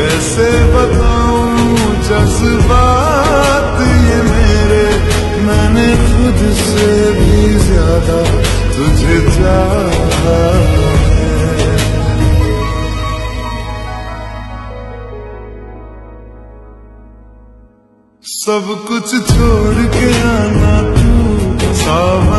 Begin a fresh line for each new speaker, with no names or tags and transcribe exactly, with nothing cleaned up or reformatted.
कैसे बताऊं जज्बात ये मेरे, मैंने खुद से भी ज्यादा तुझे चाहा है। सब कुछ छोड़ के आना तू, सावन